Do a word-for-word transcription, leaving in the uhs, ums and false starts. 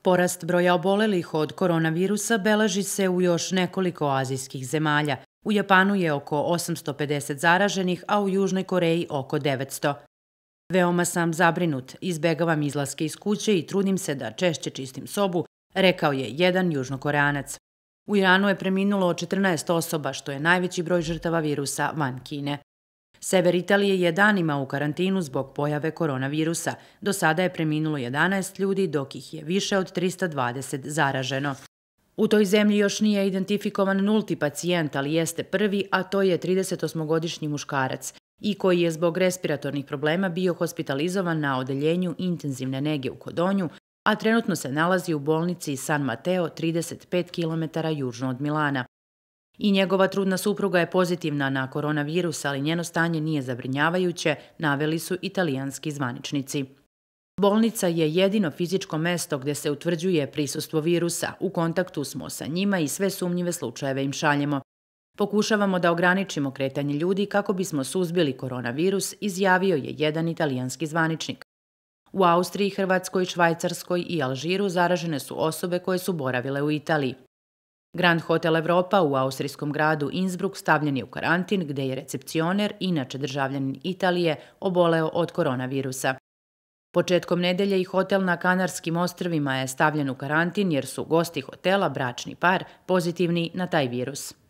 Porast broja obolelih od koronavirusa beleži se u još nekoliko azijskih zemalja. U Japanu je oko osamsto pedeset zaraženih, a u Južnoj Koreji oko devetsto. Veoma sam zabrinut, izbegavam izlaske iz kuće i trudim se da češće čistim sobu, rekao je jedan Južnokoreanac. U Iranu je preminulo četrnaest osoba, što je najveći broj žrtava virusa van Kine. Sever Italije je danima u karantinu zbog pojave koronavirusa. Do sada je preminulo jedanaest ljudi, dok ih je više od trista dvadeset zaraženo. U toj zemlji još nije identifikovan nulti pacijent, ali jeste prvi, a to je tridesetosmogodišnji muškarac i koji je zbog respiratornih problema bio hospitalizovan na odeljenju intenzivne nege u Kodonju, a trenutno se nalazi u bolnici San Mateo, trideset pet kilometara južno od Milana. I njegova trudna supruga je pozitivna na koronavirus, ali njeno stanje nije zabrinjavajuće, naveli su italijanski zvaničnici. Bolnica je jedino fizičko mesto gde se utvrđuje prisustvo virusa. U kontaktu smo sa njima i sve sumnjive slučajeve im šaljemo. Pokušavamo da ograničimo kretanje ljudi kako bismo suzbili koronavirus, izjavio je jedan italijanski zvaničnik. U Austriji, Hrvatskoj, Švajcarskoj i Alžiru zaražene su osobe koje su boravile u Italiji. Grand Hotel Evropa u austrijskom gradu Innsbruck stavljen je u karantin, gde je recepcioner, inače državljanin Italije, oboleo od koronavirusa. Početkom nedelje i hotel na Kanarskim ostrvima je stavljen u karantin jer su gosti hotela, bračni par, pozitivni na taj virus.